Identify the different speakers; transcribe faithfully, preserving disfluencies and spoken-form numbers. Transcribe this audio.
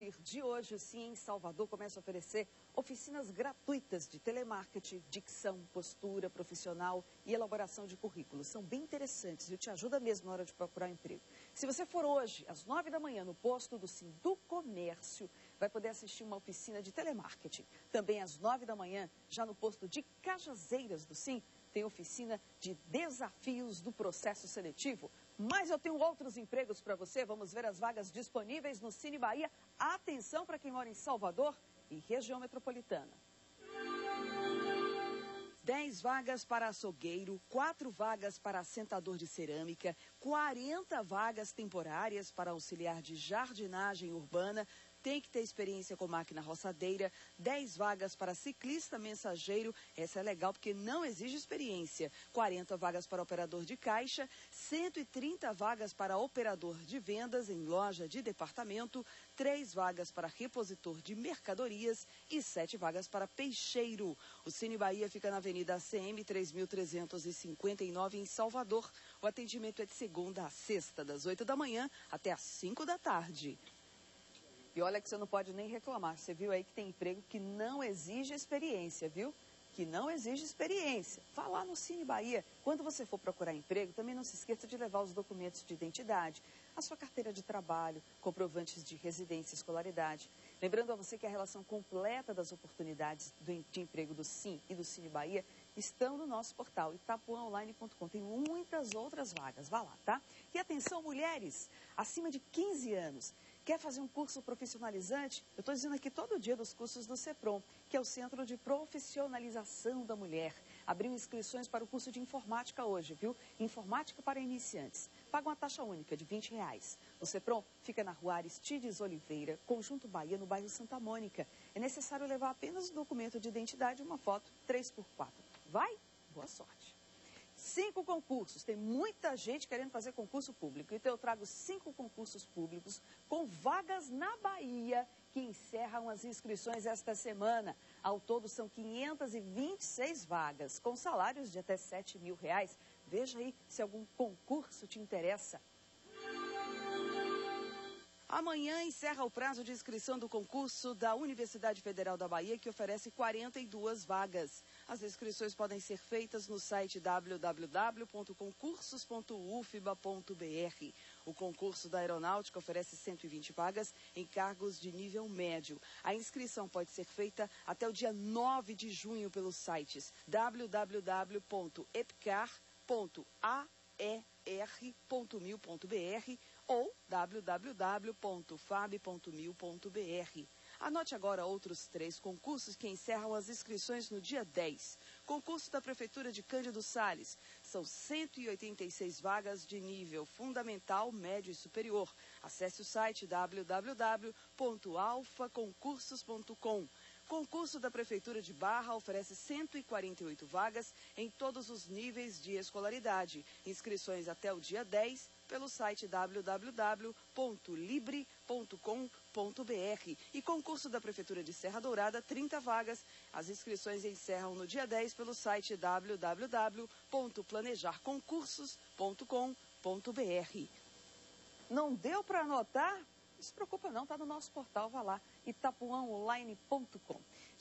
Speaker 1: De hoje, o Sim em Salvador começa a oferecer oficinas gratuitas de telemarketing, dicção, postura profissional e elaboração de currículos. São bem interessantes e te ajuda mesmo na hora de procurar emprego. Se você for hoje, às nove da manhã, no posto do Sim do Comércio, vai poder assistir uma oficina de telemarketing. Também às nove da manhã, já no posto de Cajazeiras do Sim, tem oficina de desafios do processo seletivo. Mas eu tenho outros empregos para você. Vamos ver as vagas disponíveis no Cine Bahia. Atenção para quem mora em Salvador e região metropolitana. dez vagas para açougueiro, quatro vagas para assentador de cerâmica, quarenta vagas temporárias para auxiliar de jardinagem urbana. Tem que ter experiência com máquina roçadeira, dez vagas para ciclista mensageiro, essa é legal porque não exige experiência, quarenta vagas para operador de caixa, cento e trinta vagas para operador de vendas em loja de departamento, três vagas para repositor de mercadorias e sete vagas para peixeiro. O Cine Bahia fica na Avenida A C M três mil trezentos e cinquenta e nove em Salvador. O atendimento é de segunda a sexta, das oito da manhã até às cinco da tarde. E olha que você não pode nem reclamar. Você viu aí que tem emprego que não exige experiência, viu? Que não exige experiência. Vá lá no Cine Bahia. Quando você for procurar emprego, também não se esqueça de levar os documentos de identidade, a sua carteira de trabalho, comprovantes de residência e escolaridade. Lembrando a você que a relação completa das oportunidades de emprego do Sim e do Cine Bahia estão no nosso portal itapuã online ponto com. Tem muitas outras vagas. Vá lá, tá? E atenção, mulheres acima de quinze anos. Quer fazer um curso profissionalizante? Eu estou dizendo aqui todo dia dos cursos do CEPROM, que é o Centro de Profissionalização da Mulher. Abriu inscrições para o curso de informática hoje, viu? Informática para iniciantes. Paga uma taxa única de vinte reais. O CEPROM fica na rua Aristides Oliveira, Conjunto Bahia, no bairro Santa Mônica. É necessário levar apenas o documento de identidade e uma foto três por quatro. Vai? Boa sorte. Cinco concursos. Tem muita gente querendo fazer concurso público. Então eu trago cinco concursos públicos com vagas na Bahia que encerram as inscrições esta semana. Ao todo são quinhentas e vinte e seis vagas, com salários de até sete mil reais. Veja aí se algum concurso te interessa. Amanhã encerra o prazo de inscrição do concurso da Universidade Federal da Bahia, que oferece quarenta e duas vagas. As inscrições podem ser feitas no site w w w ponto concursos ponto u f b a ponto b r. O concurso da Aeronáutica oferece cento e vinte vagas em cargos de nível médio. A inscrição pode ser feita até o dia nove de junho pelos sites w w w ponto epcar ponto a e r ponto mil ponto b r ou w w w ponto fab ponto mil ponto b r. Anote agora outros três concursos que encerram as inscrições no dia dez. Concurso da Prefeitura de Cândido Sales. São cento e oitenta e seis vagas de nível fundamental, médio e superior. Acesse o site w w w ponto alfa concursos ponto com. Concurso da Prefeitura de Barra oferece cento e quarenta e oito vagas em todos os níveis de escolaridade. Inscrições até o dia dez pelo site w w w ponto libre ponto com ponto b r. E concurso da Prefeitura de Serra Dourada, trinta vagas. As inscrições encerram no dia dez pelo site w w w ponto planejar concursos ponto com ponto b r. Não deu para anotar? Não se preocupa não, está no nosso portal, vá lá, itapuã online ponto com.